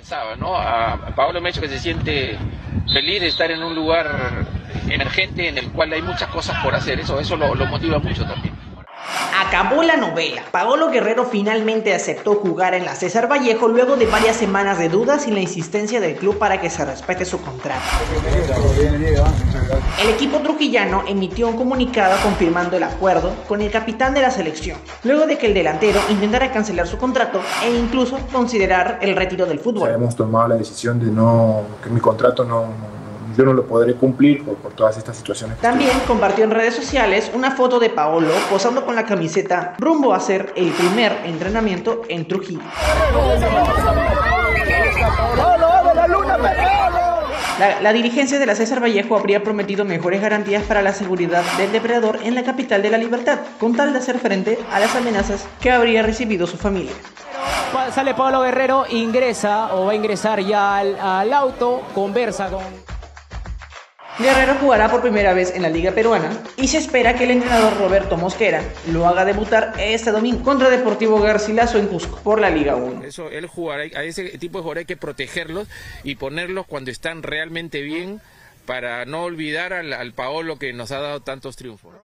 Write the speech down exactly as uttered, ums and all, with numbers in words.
pensaba, ¿no? A Paolo me ha dicho que se siente feliz de estar en un lugar emergente en el cual hay muchas cosas por hacer. Eso, eso lo, lo motiva mucho también. Acabó la novela. Paolo Guerrero finalmente aceptó jugar en la César Vallejo luego de varias semanas de dudas y la insistencia del club para que se respete su contrato. El equipo trujillano emitió un comunicado confirmando el acuerdo con el capitán de la selección, luego de que el delantero intentara cancelar su contrato e incluso considerar el retiro del fútbol. O sea, hemos tomado la decisión de no, que mi contrato no, yo no lo podré cumplir por, por todas estas situaciones. También compartió en redes sociales una foto de Paolo posando con la camiseta rumbo a hacer el primer entrenamiento en Trujillo. La, la dirigencia de la César Vallejo habría prometido mejores garantías para la seguridad del depredador en la capital de la Libertad, con tal de hacer frente a las amenazas que habría recibido su familia. Sale Paolo Guerrero, ingresa o va a ingresar ya al, al auto, conversa con... Guerrero jugará por primera vez en la Liga Peruana y se espera que el entrenador Roberto Mosquera lo haga debutar este domingo contra Deportivo Garcilaso en Cusco por la Liga uno. Eso, él jugará, a ese tipo de jugadores hay que protegerlos y ponerlos cuando están realmente bien para no olvidar al, al Paolo que nos ha dado tantos triunfos.